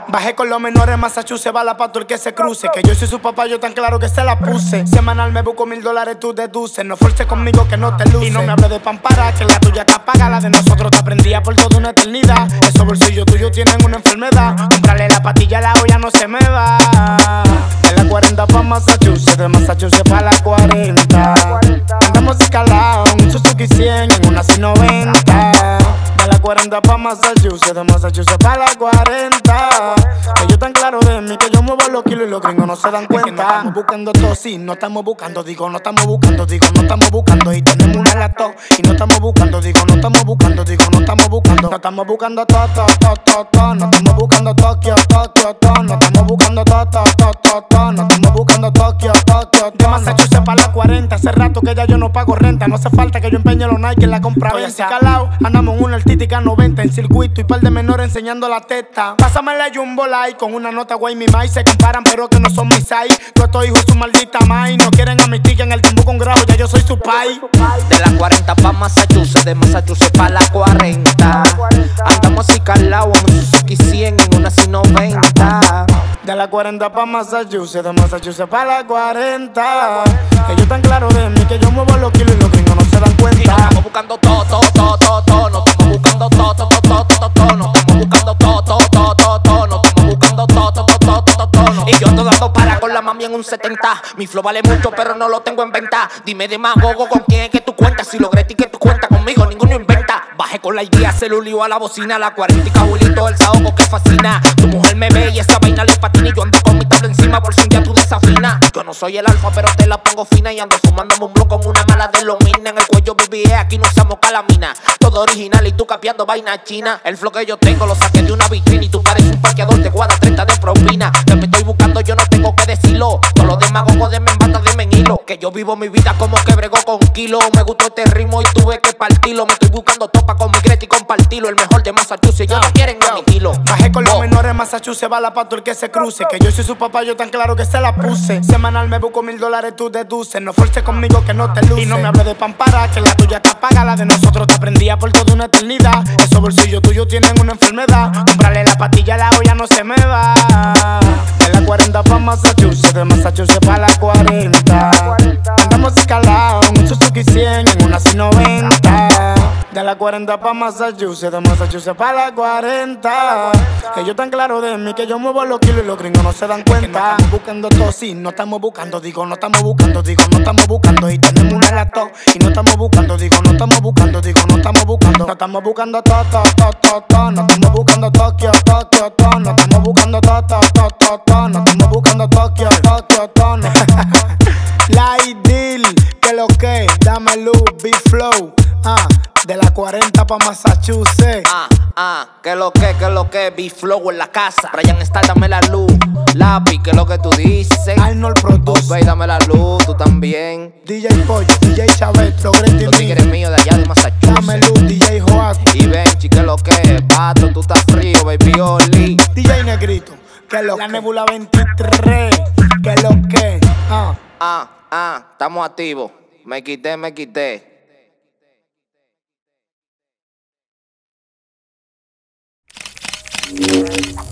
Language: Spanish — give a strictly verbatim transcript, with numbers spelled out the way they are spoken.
Bajé con los menores, Massachusetts, bala pa' todo el que se cruce. Que yo soy su papá, yo tan claro que se la puse. Semanal me busco mil dólares, tú deduces. No forces conmigo que no te luces. Y no me hables de pampara, que la tuya te apaga. La de nosotros te aprendía por toda una eternidad. Esos bolsillos tuyos tienen una enfermedad. Comprarle la patilla a la olla no se me va. De la cuarenta pa' Massachusetts, de Massachusetts pa' la cuarenta. Andamos escalados, un Suzuki cien en una C noventa. De la cuarenta pa' Massachusetts, de Massachusetts pa' la cuarenta. Ellos tan claros de mí que yo muevo los kilos y los gringos no se dan cuenta. Es que no estamos buscando todo, sí, no estamos buscando, digo, no estamos buscando, digo, no estamos buscando. Y tenemos una laptop y no estamos buscando, digo, no estamos buscando, digo, no estamos buscando. No estamos buscando todo, todo, todo, todo, todo. No estamos buscando Tokio, Tokio, todo. No estamos buscando todo, todo, todo, todo, todo. No estamos buscando Tokio, Tokio, de Massachusetts pa' la cuarenta. Hace rato que ya yo no pago renta. No hace falta que yo empeñe los Nike en la compra. Oye, así calao, andamos en una Artística noventa en circuito y par de menores enseñando la testa. Pásame la Jumbo Light con una nota guay mi mai. Se comparan pero que no son mis ai. Yo estoy hijo de su maldita mai. No quieren a mi tica en el timbo con grabo, ya yo soy su pai. De la cuarenta pa' Massachusetts, de Massachusetts pa' la cuarenta. Andamos así calados en un Suzuki cien en una C noventa. De la cuarenta pa' Massachusetts, de Massachusetts pa' la cuarenta. Ellos tan claros de mí que yo muevo los kilos y los gringos no se dan cuenta. Y no estamos buscando todo, todo, todo, todo, todo. No estamos buscando todo, todo, todo, todo, todo. No estamos buscando todo, todo, todo, todo, todo. No estamos buscando todo, todo, todo, todo, todo. Y yo ando dando para con la mami en un setenta. Mi flow vale mucho pero no lo tengo en venta. Dime de más gogo con quién es que tú cuentas. Si logré ti que tú cuentas conmigo, ninguno inventa. Bajé con la idea, celulio a la bocina. La cuarenta y cabulito, el saoco que fascina. Tu mujer me ve y esa vaina le patina. Y yo ando con mi tabla encima por si un día tú desafinas. Yo no soy el alfa pero te la pongo fina. Y ando fumándome un bloco con una mala de los mina. En el cuello B B E, aquí no usamos calamina. Todo original y tú capeando vaina china. El flow que yo tengo lo saqué de una vitrina. Y tú pareces un parqueador de guada treinta de propina. Que me estoy buscando yo no tengo que decirlo. Todos los demagogos de en bata de en hilo. Que yo vivo mi vida como que bregó con kilo. Me gustó este ritmo y tuve que partirlo. Me estoy buscando topa con mi Greta y compartirlo. El mejor de Massachusetts, ya no quieren a mi kilo. Bajé con los menores, Massachusetts, bala pa' todo el que se cruce. Que yo soy su papá, yo tan claro que se la puse. Semanal me busco mil dólares, tú deduces. No forces conmigo que no te luces. Y no me hables de pampara, que la tuya te apaga. La de nosotros te aprendía por toda una eternidad. Esos bolsillos tuyos tienen una enfermedad. Comprarle la patilla a la olla no se me va. De la cuarenta pa' Massachusetts, de Massachusetts pa' la cuarenta. Andamos escalados en un Suzuki cien en una C noventa. De la cuarenta pa' Massachusetts, de Massachusetts pa' la cuarenta. Ellos tan claros de mí que yo muevo los kilos y los gringos no se dan cuenta. No estamos buscando todo, sí, no estamos buscando, digo, no estamos buscando, digo, no estamos buscando. Y tenemos una laptop y no estamos buscando, digo, no estamos buscando, digo, no estamos buscando. No estamos buscando todo, todo, todo, todo, todo. No estamos buscando Tokio, Tokio, todo. No estamos buscando todo, todo, todo, todo, todo. No estamos buscando Tokio, Tokio, todo. La Ideal, que lo que, dame luz, Big Flow, ah, de la cuarenta pa' Massachusetts. Ah, ah, que lo que, que lo que, Big Flow en la casa. Brian Star, dame la luz. Lápiz, que lo que tú dices. Arnold Produce. Obey, dame la luz, tú también. D J Pollo, D J Chabet, Progretti. Los tigres míos de allá de Massachusetts. Dame luz, D J Joaco. Y Benchi, que lo que, Pato, tú estás frío, baby Oli. D J Negrito, que lo la que. Nebula veintitrés, que lo que, ah. Ah, ah, estamos activos. Me quité, me quité. Yeah.